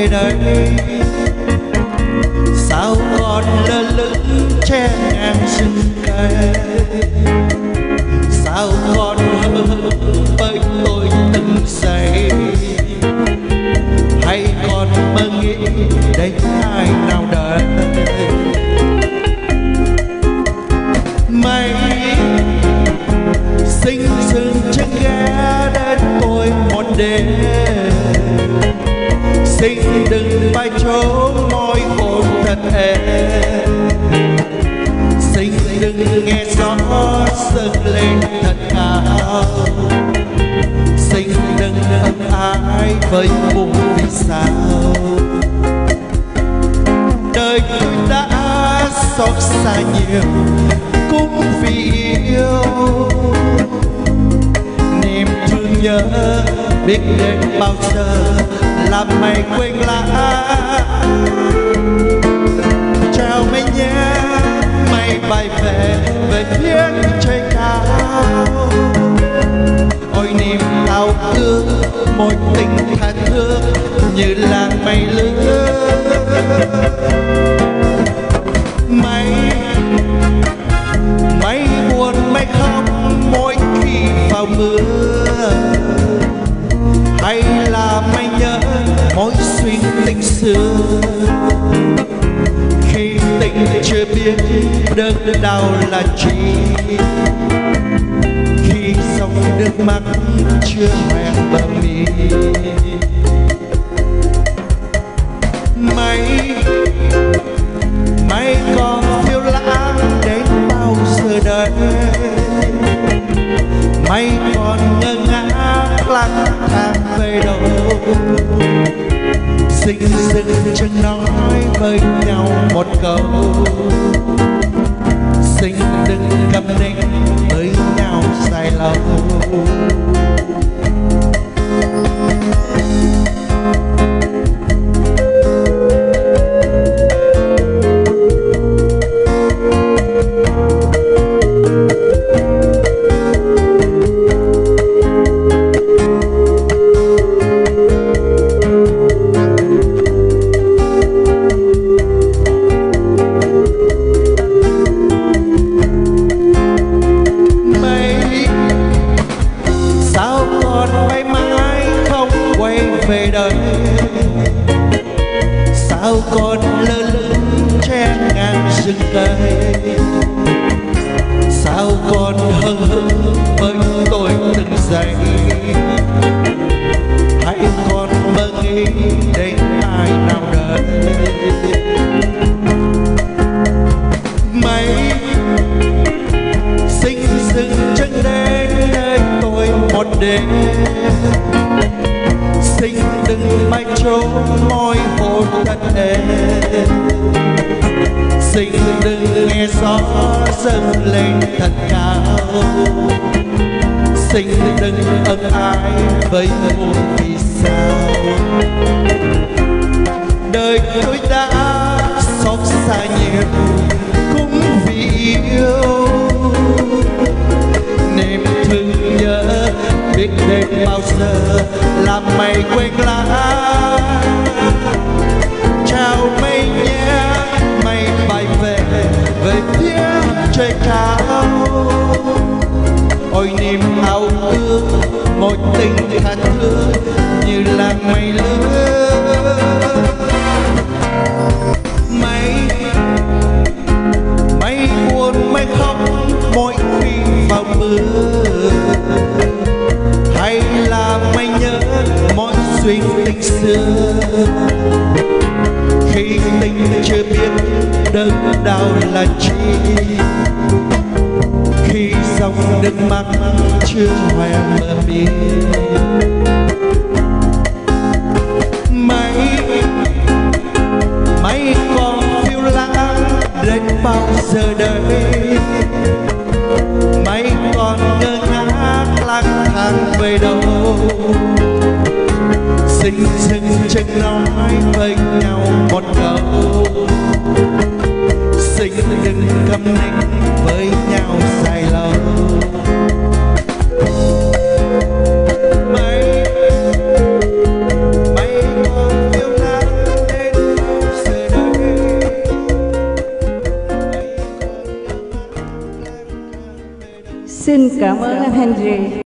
đây, sao còn lơ lửng che ngang rừng cây, sao còn hờ hững bởi tôi từng giây, hay còn mơ nghĩ đến ai nào đời. Mây xinh dừng chân ghé đến tôi một đêm, xin đừng phải trốn môi hôn thật êm, xin đừng nghe gió dâng lên thật cao, xin đừng ân ái với buồn vì sao đời tôi đã xót xa nhiều cũng vì yêu, niềm thương nhớ biết đến bao giờ làm mày quên lãng. Chào mày nhé, mày bay về phía trời cao, ôi niềm ao ước một tình tha thương như làng mây lứa. Mây buồn mây khóc mỗi khi vào mưa, hay là mây nhớ mối xuyên tình xưa, khi tình chưa biết đớn đau là chi, khi dòng nước mắt chưa hoen bờ mi. Mây còn phiêu lãng đến bao giờ đây, mây còn ngơ ngác lang thang về đâu, xin dừng chân nói với nhau một câu, xin đừng câm nín với nhau dài lâu. Về đời sao còn lơ lửng che ngang rừng cây, sao còn hờ hững với tôi từng giây, hãy còn mơ nghĩ đến ai nào đời. Mây xinh dừng chân đến nơi tôi một đêm, xin đừng bay trốn môi hôn thật êm, xin đừng nghe gió dâng lên thật cao, xin đừng ân ái với buồn vì sao đời tôi đã xót xa nhiều cũng vì yêu, niềm thương nhớ biết đến bao giờ làm mày quên lãng. Chào mây nhé, mây bay về phía trời cao, ôi niềm ao ước một tình tha thương như làng mây lứa. Mây buồn mây khóc mỗi khi vào mưa, hay là mây nhớ mọi duyên tình xưa, khi tình chưa biết đớn đau là chi, khi dòng nước mắt chưa hoen bờ mi. Mây còn phiêu lãng đến bao giờ đây, mây còn ngơ ngác lang thang về đâu, xin dừng chân nói với nhau một câu, xin đừng câm nín với nhau dài lâu. Mây còn phiêu lãng Xin cảm ơn anh Henry.